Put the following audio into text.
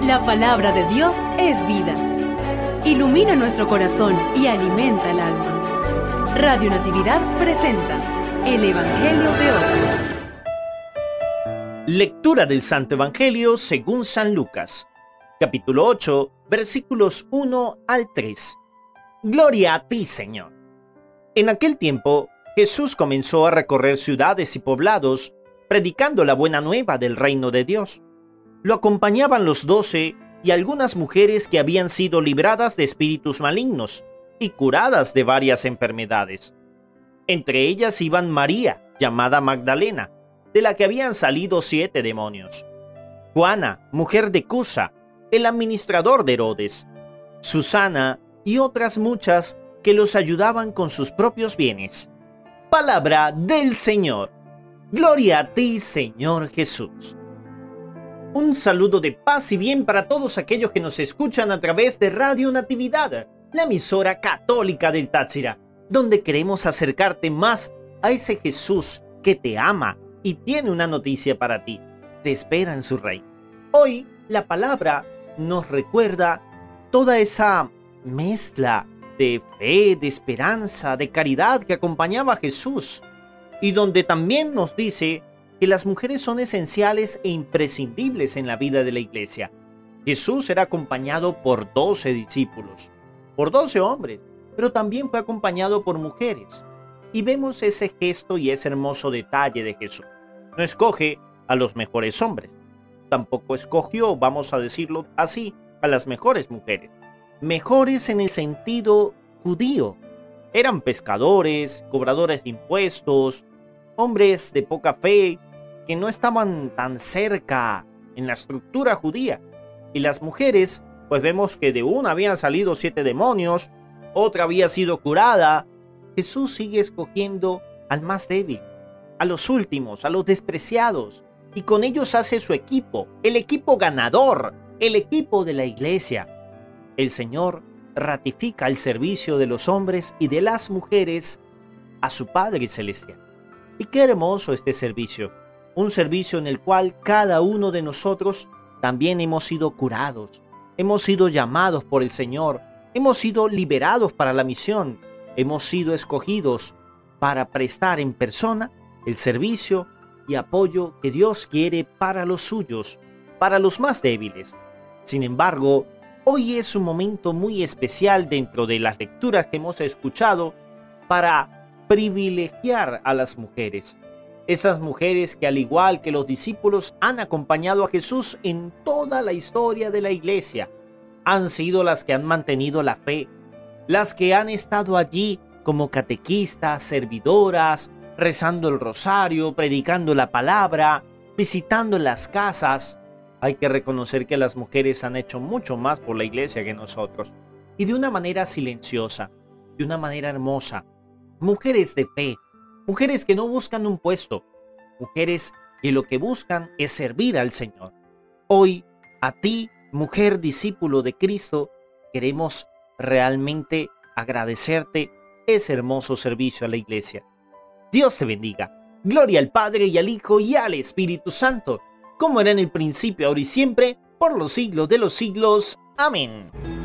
La palabra de Dios es vida. Ilumina nuestro corazón y alimenta el alma. Radio Natividad presenta el Evangelio de hoy. Lectura del Santo Evangelio según San Lucas, capítulo 8, versículos 1 al 3. Gloria a ti, Señor. En aquel tiempo, Jesús comenzó a recorrer ciudades y poblados, predicando la buena nueva del reino de Dios. Lo acompañaban los 12 y algunas mujeres que habían sido libradas de espíritus malignos y curadas de varias enfermedades. Entre ellas iban María, llamada Magdalena, de la que habían salido 7 demonios; Juana, mujer de Cusa, el administrador de Herodes; Susana y otras muchas que los ayudaban con sus propios bienes. Palabra del Señor. Gloria a ti, Señor Jesús. Un saludo de paz y bien para todos aquellos que nos escuchan a través de Radio Natividad, la emisora católica del Táchira, donde queremos acercarte más a ese Jesús que te ama y tiene una noticia para ti. Te espera en su reino. Hoy la palabra nos recuerda toda esa mezcla de fe, de esperanza, de caridad que acompañaba a Jesús, y donde también nos dice que las mujeres son esenciales e imprescindibles en la vida de la iglesia. Jesús era acompañado por 12 discípulos, por 12 hombres, pero también fue acompañado por mujeres. Y vemos ese gesto y ese hermoso detalle de Jesús. No escoge a los mejores hombres, tampoco escogió, vamos a decirlo así, a las mejores mujeres. Mejores en el sentido judío. Eran pescadores, cobradores de impuestos, hombres de poca fe, que no estaban tan cerca en la estructura judía. Y las mujeres, pues vemos que de una habían salido 7 demonios, otra había sido curada. Jesús sigue escogiendo al más débil, a los últimos, a los despreciados, y con ellos hace su equipo, el equipo ganador, el equipo de la iglesia. El Señor ratifica el servicio de los hombres y de las mujeres a su Padre Celestial. Y qué hermoso este servicio, un servicio en el cual cada uno de nosotros también hemos sido curados, hemos sido llamados por el Señor, hemos sido liberados para la misión, hemos sido escogidos para prestar en persona el servicio y apoyo que Dios quiere para los suyos, para los más débiles. Sin embargo, hoy es un momento muy especial dentro de las lecturas que hemos escuchado para privilegiar a las mujeres. Esas mujeres que, al igual que los discípulos, han acompañado a Jesús en toda la historia de la iglesia. Han sido las que han mantenido la fe, las que han estado allí como catequistas, servidoras, rezando el rosario, predicando la palabra, visitando las casas. Hay que reconocer que las mujeres han hecho mucho más por la iglesia que nosotros, y de una manera silenciosa, de una manera hermosa. Mujeres de fe, mujeres que no buscan un puesto, mujeres que lo que buscan es servir al Señor. Hoy, a ti, mujer discípulo de Cristo, queremos realmente agradecerte ese hermoso servicio a la iglesia. Dios te bendiga. Gloria al Padre y al Hijo y al Espíritu Santo, como era en el principio, ahora y siempre, por los siglos de los siglos. Amén.